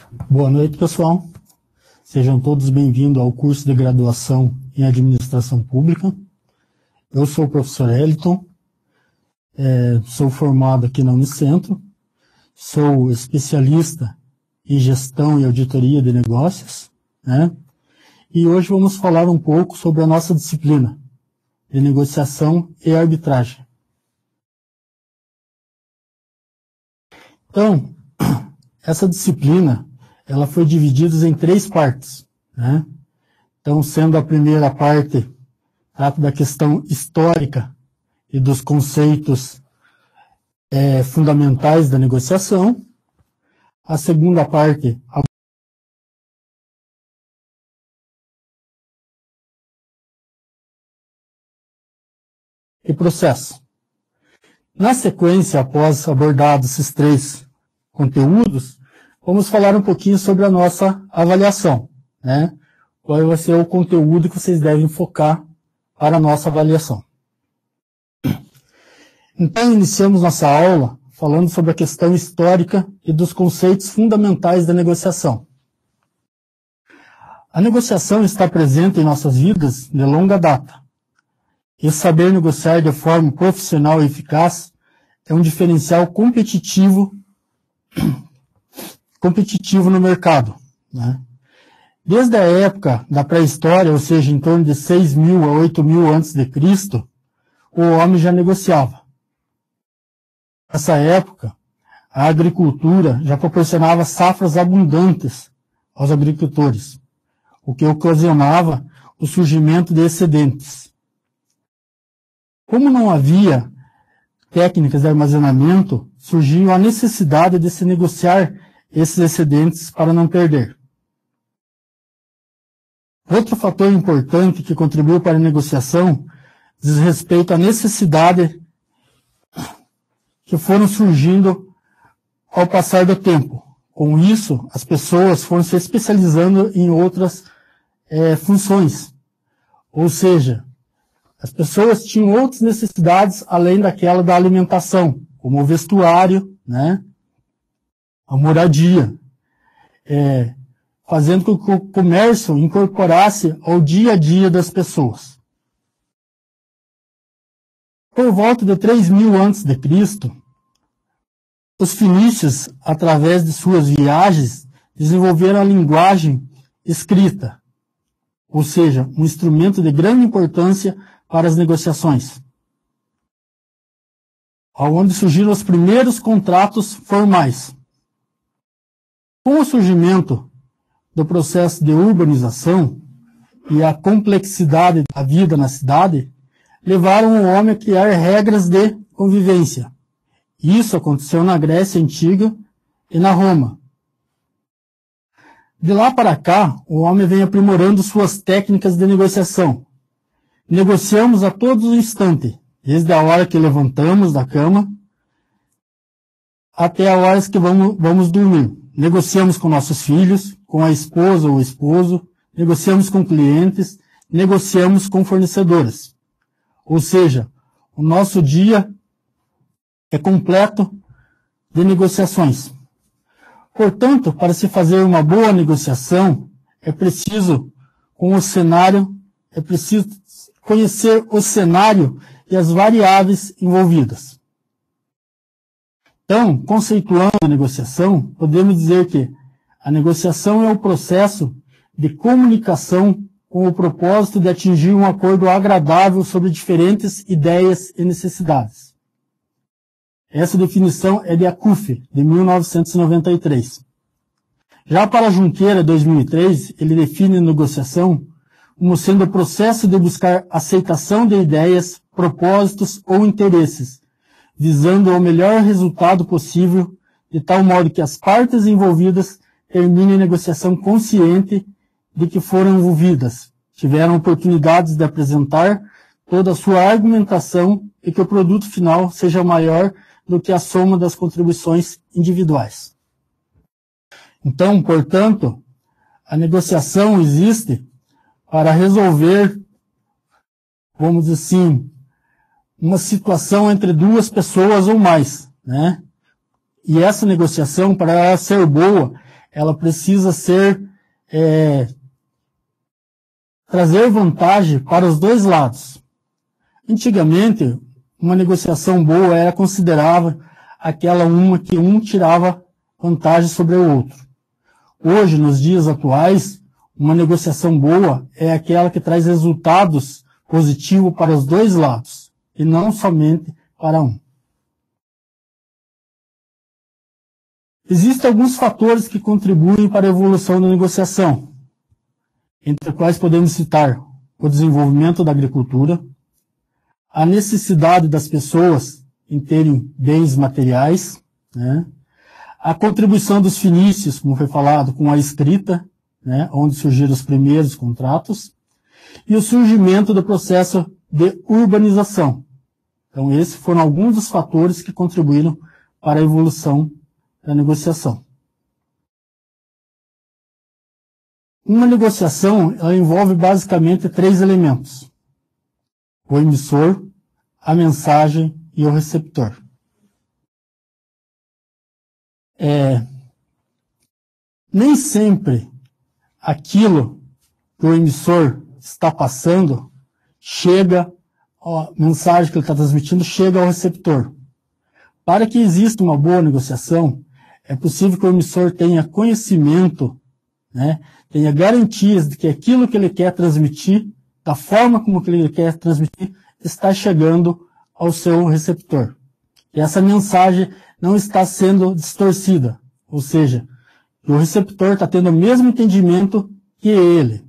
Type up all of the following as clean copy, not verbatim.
Boa noite, pessoal. Sejam todos bem-vindos ao curso de graduação em Administração Pública. Eu sou o professor Eliton, sou formado aqui na Unicentro, sou especialista em gestão e auditoria de negócios, né? E hoje vamos falar um pouco sobre a nossa disciplina de negociação e arbitragem. Então, essa disciplina ela foi dividida em 3 partes, né? Então, sendo a primeira parte, trata da questão histórica e dos conceitos fundamentais da negociação. A segunda parte, e processo. Na sequência, após abordados esses 3 conteúdos, vamos falar um pouquinho sobre a nossa avaliação, né? Qual vai ser o conteúdo que vocês devem focar para a nossa avaliação. Então, iniciamos nossa aula falando sobre a questão histórica e dos conceitos fundamentais da negociação. A negociação está presente em nossas vidas de longa data. E saber negociar de forma profissional e eficaz é um diferencial competitivo no mercado, né? Desde a época da pré-história, ou seja, em torno de 6.000 a 8.000 a.C., o homem já negociava. Nessa época, a agricultura já proporcionava safras abundantes aos agricultores, o que ocasionava o surgimento de excedentes. Como não havia técnicas de armazenamento, surgiu a necessidade de se negociar esses excedentes para não perder. Outro fator importante que contribuiu para a negociação diz respeito à necessidade que foram surgindo ao passar do tempo. Com isso, as pessoas foram se especializando em outras funções. Ou seja, as pessoas tinham outras necessidades além daquela da alimentação, como o vestuário, né? A moradia, fazendo com que o comércio incorporasse ao dia a dia das pessoas. Por volta de 3.000 a.C., os fenícios, através de suas viagens, desenvolveram a linguagem escrita, ou seja, um instrumento de grande importância para as negociações, onde surgiram os primeiros contratos formais. Com o surgimento do processo de urbanização e a complexidade da vida na cidade, levaram o homem a criar regras de convivência. Isso aconteceu na Grécia Antiga e na Roma. De lá para cá, o homem vem aprimorando suas técnicas de negociação. Negociamos a todo instante, desde a hora que levantamos da cama até a hora que vamos dormir. Negociamos com nossos filhos, com a esposa ou o esposo, negociamos com clientes, negociamos com fornecedoras. Ou seja, o nosso dia é completo de negociações. Portanto, para se fazer uma boa negociação, é preciso conhecer o cenário e as variáveis envolvidas. Então, conceituando a negociação, podemos dizer que a negociação é o processo de comunicação com o propósito de atingir um acordo agradável sobre diferentes ideias e necessidades. Essa definição é de Acuff, de 1993. Já para Junqueira, 2003, ele define negociação como sendo o processo de buscar aceitação de ideias, propósitos ou interesses, visando o melhor resultado possível, de tal modo que as partes envolvidas terminem a negociação consciente de que foram envolvidas, tiveram oportunidades de apresentar toda a sua argumentação e que o produto final seja maior do que a soma das contribuições individuais. Então, portanto, a negociação existe para resolver, vamos dizer assim, uma situação entre duas pessoas ou mais, né? E essa negociação, para ela ser boa, ela precisa trazer vantagem para os dois lados. Antigamente, uma negociação boa era considerada aquela que um tirava vantagem sobre o outro. Hoje, nos dias atuais, uma negociação boa é aquela que traz resultados positivos para os dois lados, e não somente para um. Existem alguns fatores que contribuem para a evolução da negociação, entre os quais podemos citar o desenvolvimento da agricultura, a necessidade das pessoas em terem bens materiais, né? A contribuição dos fenícios, como foi falado, com a escrita, né? Onde surgiram os primeiros contratos, e o surgimento do processo de urbanização. Então, esses foram alguns dos fatores que contribuíram para a evolução da negociação. Uma negociação ela envolve basicamente 3 elementos: o emissor, a mensagem e o receptor. Nem sempre aquilo que o emissor está passando chega, a mensagem que ele está transmitindo chega ao receptor. Para que exista uma boa negociação, é possível que o emissor tenha conhecimento, né, tenha garantias de que aquilo que ele quer transmitir, da forma como que ele quer transmitir, está chegando ao seu receptor. E essa mensagem não está sendo distorcida, ou seja, o receptor está tendo o mesmo entendimento que ele.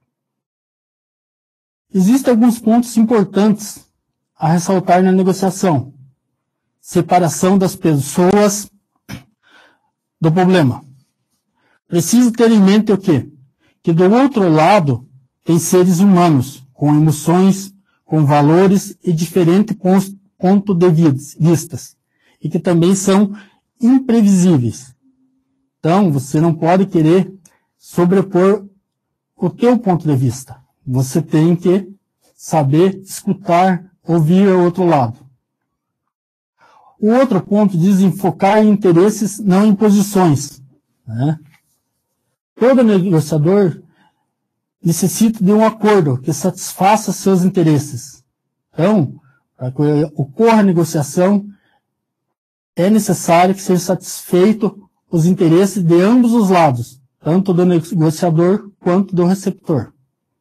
Existem alguns pontos importantes a ressaltar na negociação. Separação das pessoas do problema. Preciso ter em mente o quê? Que do outro lado tem seres humanos, com emoções, com valores e diferentes pontos de vistas, e que também são imprevisíveis. Então, você não pode querer sobrepor o teu ponto de vista. Você tem que saber escutar, ouvir o outro lado. O outro ponto diz enfocar em interesses, não em posições, né? Todo negociador necessita de um acordo que satisfaça seus interesses. Então, para que ocorra a negociação, é necessário que seja satisfeito os interesses de ambos os lados, tanto do negociador quanto do receptor.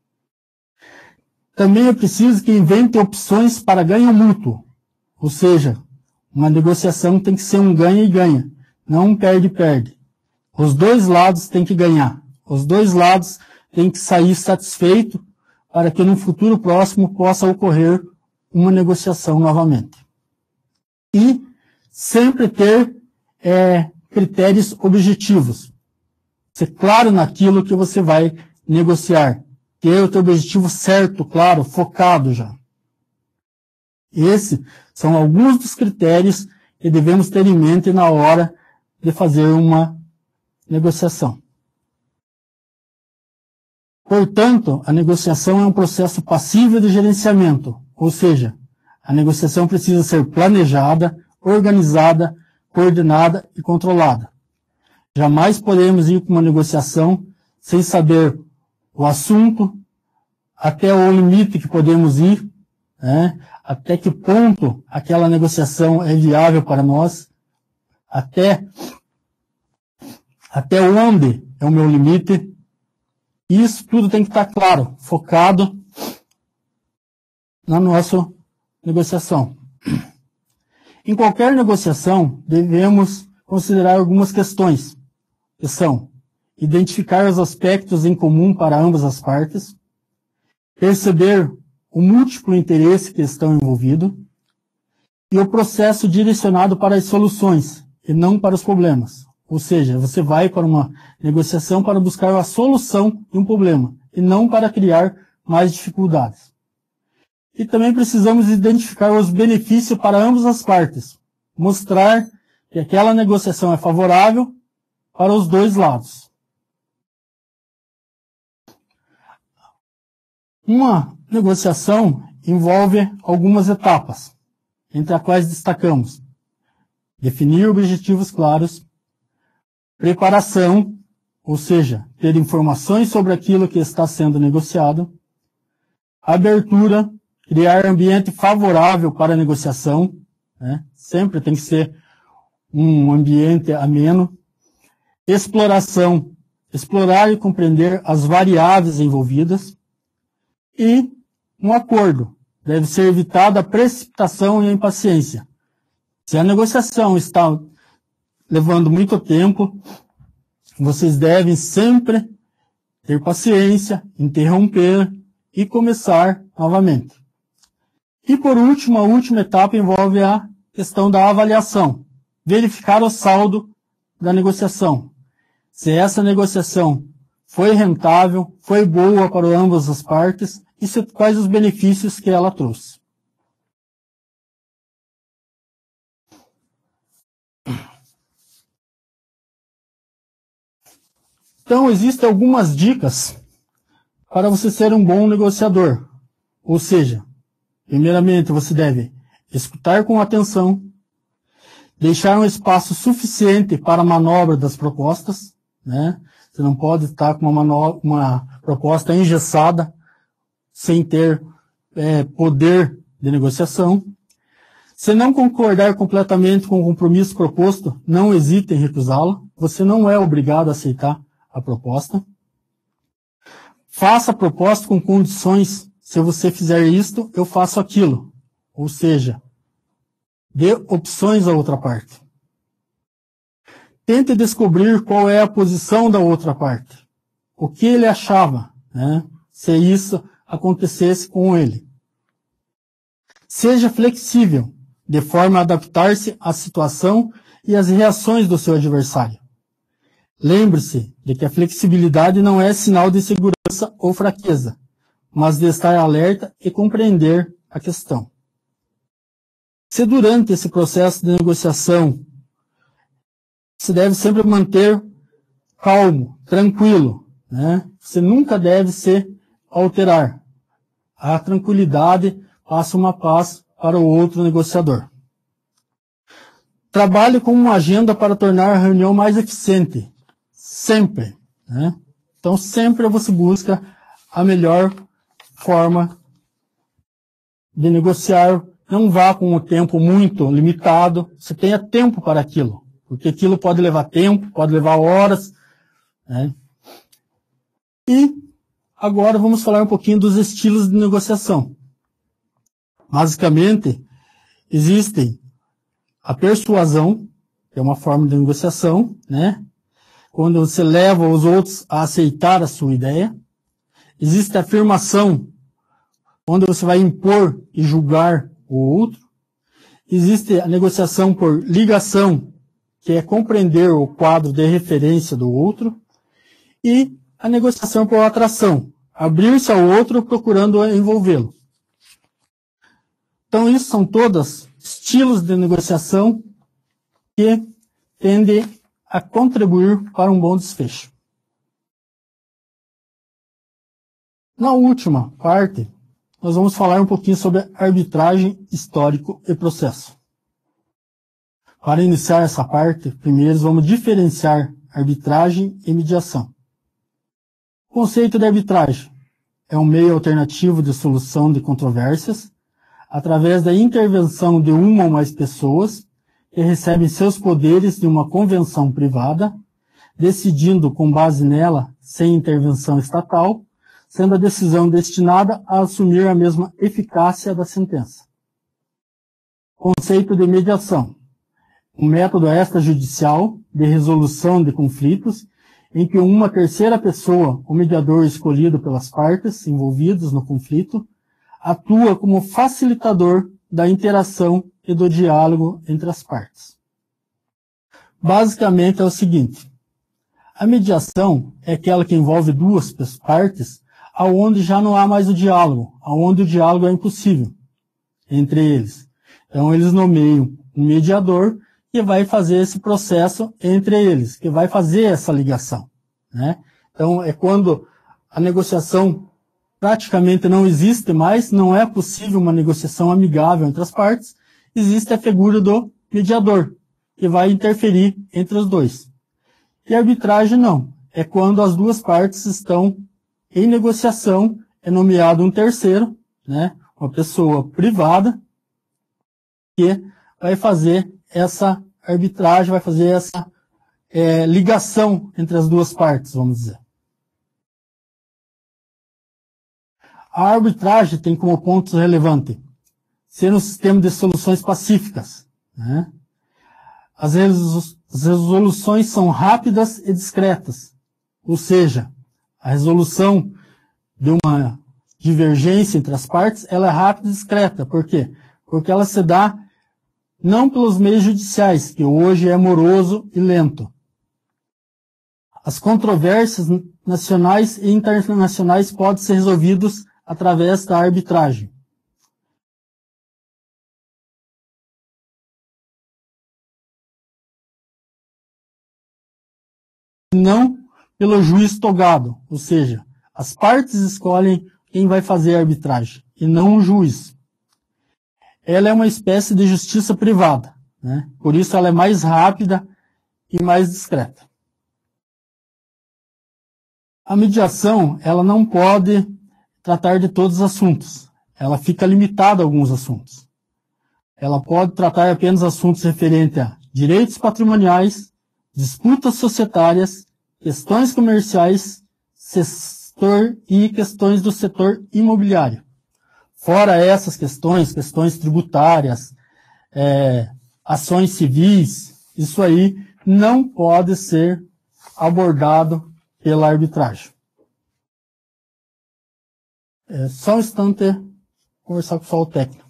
Também é preciso que invente opções para ganho mútuo, ou seja, uma negociação tem que ser um ganha e ganha, não um perde-perde. Os dois lados têm que ganhar, os dois lados têm que sair satisfeitos para que no futuro próximo possa ocorrer uma negociação novamente. E sempre ter critérios objetivos. Ser claro naquilo que você vai negociar. Ter o teu objetivo certo, claro, focado já. Esses são alguns dos critérios que devemos ter em mente na hora de fazer uma negociação. Portanto, a negociação é um processo passível de gerenciamento, ou seja, a negociação precisa ser planejada, organizada, coordenada e controlada. Jamais podemos ir para uma negociação sem saber o assunto, até o limite que podemos ir, né? Até que ponto aquela negociação é viável para nós, até onde é o meu limite. Isso tudo tem que estar claro, focado na nossa negociação. Em qualquer negociação, devemos considerar algumas questões, que são identificar os aspectos em comum para ambas as partes, perceber o múltiplo interesse que estão envolvidos e o processo direcionado para as soluções e não para os problemas. Ou seja, você vai para uma negociação para buscar a solução de um problema e não para criar mais dificuldades. E também precisamos identificar os benefícios para ambas as partes, mostrar que aquela negociação é favorável para os dois lados. Uma negociação envolve algumas etapas, entre as quais destacamos definir objetivos claros, preparação, ou seja, ter informações sobre aquilo que está sendo negociado. Abertura, criar ambiente favorável para a negociação, né? Sempre tem que ser um ambiente ameno. Exploração, explorar e compreender as variáveis envolvidas. E um acordo, deve ser evitada a precipitação e a impaciência. Se a negociação está levando muito tempo, vocês devem sempre ter paciência, interromper e começar novamente. E por último, a última etapa envolve a questão da avaliação. Verificar o saldo da negociação. Se essa negociação foi rentável, foi boa para ambas as partes e quais os benefícios que ela trouxe. Então, existem algumas dicas para você ser um bom negociador. Ou seja, primeiramente, você deve escutar com atenção, deixar um espaço suficiente para a manobra das propostas, né? Você não pode estar com uma proposta engessada, sem ter poder de negociação. Se não concordar completamente com o compromisso proposto, não hesite em recusá-lo. Você não é obrigado a aceitar a proposta. Faça a proposta com condições. Se você fizer isto, eu faço aquilo. Ou seja, dê opções à outra parte. Tente descobrir qual é a posição da outra parte. O que ele achava, né, se isso acontecesse com ele. Seja flexível, de forma a adaptar-se à situação e às reações do seu adversário. Lembre-se de que a flexibilidade não é sinal de segurança ou fraqueza, mas de estar alerta e compreender a questão. Se durante esse processo de negociação você deve sempre manter calmo, tranquilo, né? Você nunca deve se alterar. A tranquilidade passa uma paz para o outro negociador. Trabalhe com uma agenda para tornar a reunião mais eficiente. Sempre, né? Então, sempre você busca a melhor forma de negociar. Não vá com o tempo muito limitado. Você tenha tempo para aquilo. Porque aquilo pode levar tempo, pode levar horas, né? E agora vamos falar um pouquinho dos estilos de negociação. Basicamente, existem a persuasão, que é uma forma de negociação, né? Quando você leva os outros a aceitar a sua ideia. Existe a afirmação, onde você vai impor e julgar o outro. Existe a negociação por ligação, que é compreender o quadro de referência do outro, e a negociação por atração, abrir-se ao outro procurando envolvê-lo. Então, isso são todos estilos de negociação que tendem a contribuir para um bom desfecho. Na última parte, nós vamos falar um pouquinho sobre arbitragem, histórico e processo. Para iniciar essa parte, primeiro vamos diferenciar arbitragem e mediação. O conceito de arbitragem é um meio alternativo de solução de controvérsias através da intervenção de uma ou mais pessoas que recebem seus poderes de uma convenção privada, decidindo com base nela, sem intervenção estatal, sendo a decisão destinada a assumir a mesma eficácia da sentença. Conceito de mediação. Um método extrajudicial de resolução de conflitos em que uma terceira pessoa, o mediador escolhido pelas partes envolvidas no conflito, atua como facilitador da interação e do diálogo entre as partes. Basicamente é o seguinte: a mediação é aquela que envolve duas partes aonde já não há mais o diálogo, aonde o diálogo é impossível entre eles. Então eles nomeiam um mediador que vai fazer esse processo entre eles, que vai fazer essa ligação, né? Então, é quando a negociação praticamente não existe mais, não é possível uma negociação amigável entre as partes, existe a figura do mediador, que vai interferir entre os dois. E a arbitragem não, é quando as duas partes estão em negociação, é nomeado um terceiro, né, uma pessoa privada, que vai fazer essa arbitragem, vai fazer essa ligação entre as duas partes, vamos dizer. A arbitragem tem como ponto relevante ser um sistema de soluções pacíficas, né? As resoluções são rápidas e discretas, ou seja, a resolução de uma divergência entre as partes, ela é rápida e discreta. Por quê? Porque ela se dá não pelos meios judiciais, que hoje é moroso e lento. As controvérsias nacionais e internacionais podem ser resolvidas através da arbitragem. Não pelo juiz togado, ou seja, as partes escolhem quem vai fazer a arbitragem, e não o juiz. Ela é uma espécie de justiça privada, né? Por isso ela é mais rápida e mais discreta. A mediação, ela não pode tratar de todos os assuntos. Ela fica limitada a alguns assuntos. Ela pode tratar apenas assuntos referentes a direitos patrimoniais, disputas societárias, questões comerciais, setor e questões do setor imobiliário. Fora essas questões, questões tributárias, ações civis, isso aí não pode ser abordado pela arbitragem. Só um instante, conversar com o pessoal técnico.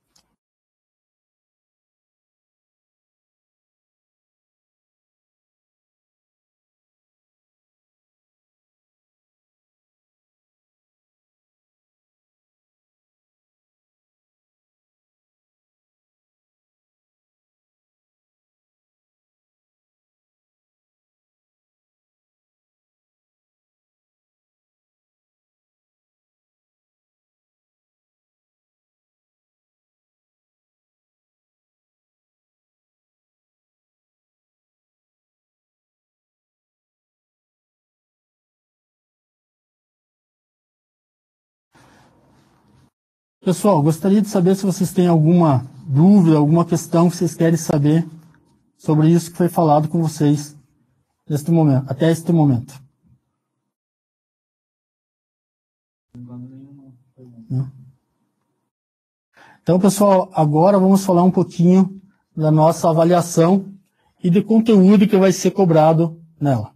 Pessoal, gostaria de saber se vocês têm alguma dúvida, alguma questão que vocês querem saber sobre isso que foi falado com vocês neste momento, até este momento. Então, pessoal, agora vamos falar um pouquinho da nossa avaliação e do conteúdo que vai ser cobrado nela.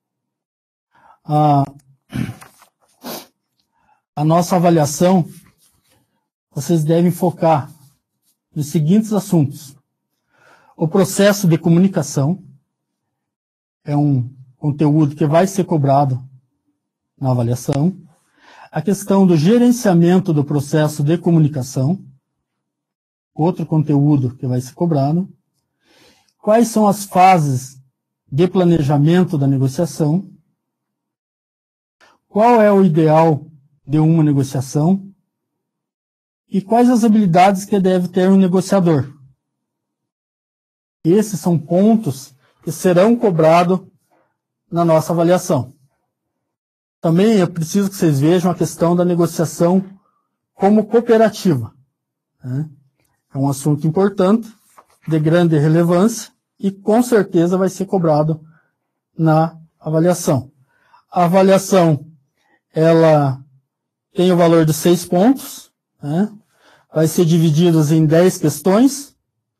A nossa avaliação, vocês devem focar nos seguintes assuntos. O processo de comunicação é um conteúdo que vai ser cobrado na avaliação. A questão do gerenciamento do processo de comunicação, outro conteúdo que vai ser cobrado. Quais são as fases de planejamento da negociação? Qual é o ideal de uma negociação? E quais as habilidades que deve ter um negociador? Esses são pontos que serão cobrados na nossa avaliação. Também é preciso que vocês vejam a questão da negociação como cooperativa, né? É um assunto importante, de grande relevância, e com certeza vai ser cobrado na avaliação. A avaliação, ela tem o valor de 6 pontos, né? Vai ser divididas em 10 questões,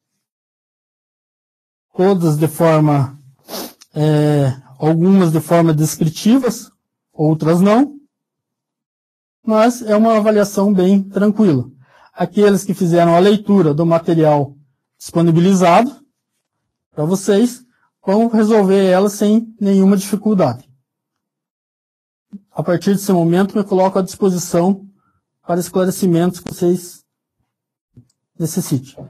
todas de forma, algumas de forma descritivas, outras não, mas é uma avaliação bem tranquila. Aqueles que fizeram a leitura do material disponibilizado para vocês vão resolver ela sem nenhuma dificuldade. A partir desse momento, me coloco à disposição para esclarecimentos que vocês necessitem.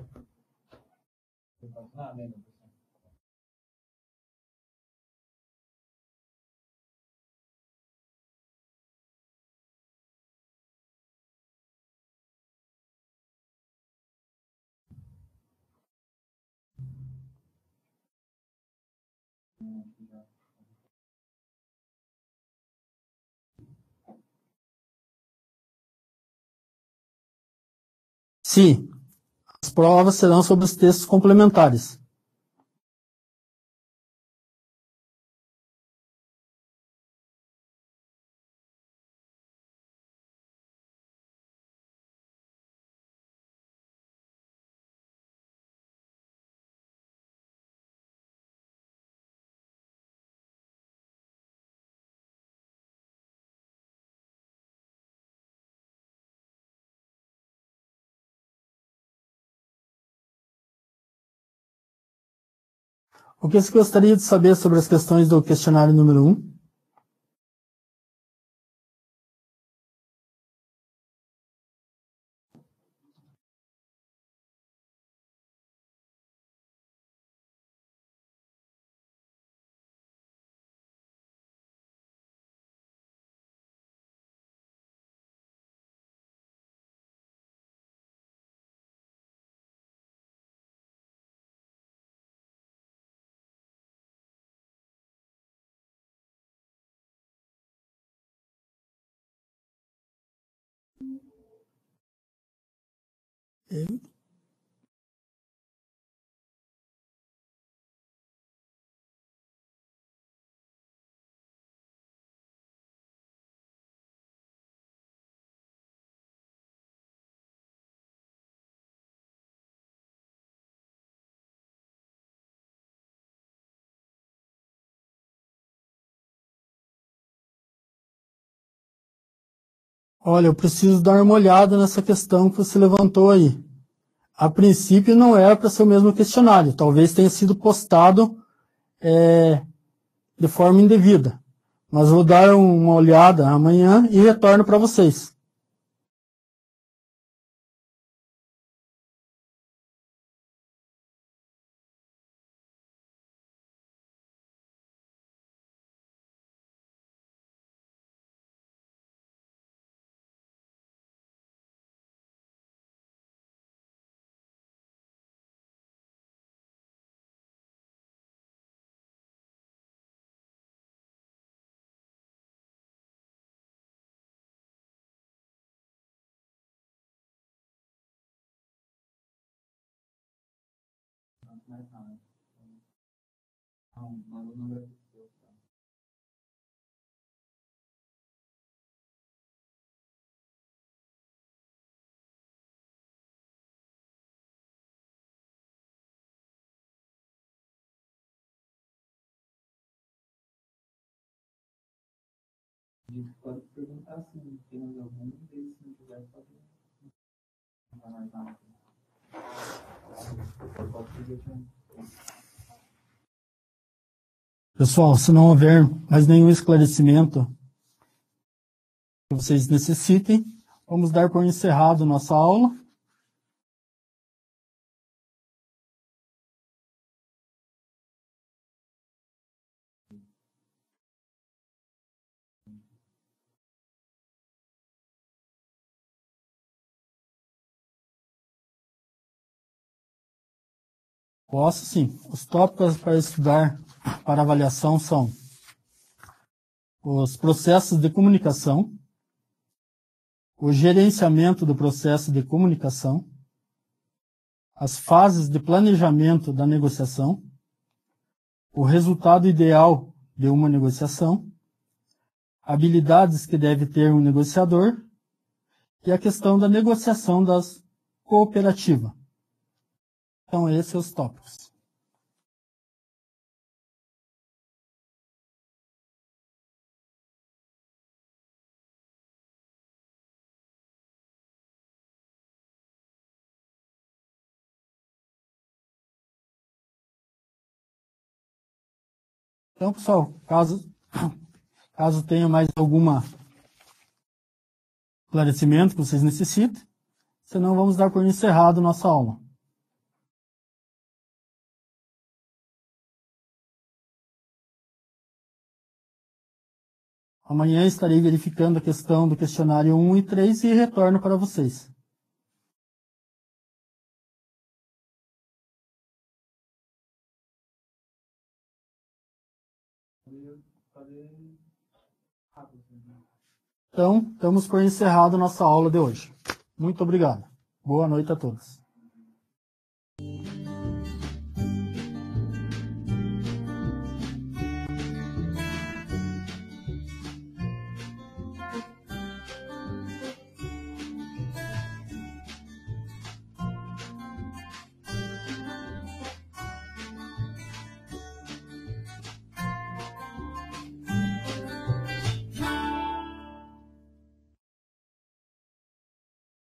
Sim, as provas serão sobre os textos complementares. O que você gostaria de saber sobre as questões do questionário número 1? Olha, eu preciso dar uma olhada nessa questão que você levantou aí. A princípio não era para ser o mesmo questionário, talvez tenha sido postado de forma indevida. Mas vou dar uma olhada amanhã e retorno para vocês. Pode perguntar se tem mais algum, e se não tiver, pode não mais nada. Pode pedir também. Pessoal, se não houver mais nenhum esclarecimento que vocês necessitem, vamos dar por encerrado nossa aula. Posso sim. Os tópicos para estudar para avaliação são os processos de comunicação, o gerenciamento do processo de comunicação, as fases de planejamento da negociação, o resultado ideal de uma negociação, habilidades que deve ter um negociador e a questão da negociação das cooperativas. Então, esses são os tópicos. Então, pessoal, caso tenha mais algum esclarecimento que vocês necessitem, senão vamos dar por encerrado nossa aula. Amanhã estarei verificando a questão do questionário 1 e 3 e retorno para vocês. Então, estamos por encerrado nossa aula de hoje. Muito obrigado. Boa noite a todos.